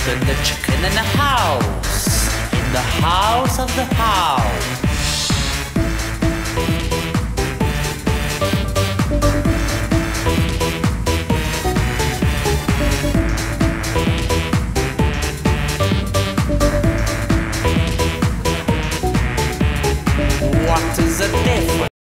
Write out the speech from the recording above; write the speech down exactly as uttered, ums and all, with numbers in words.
and the chicken in the house. In the house of the house.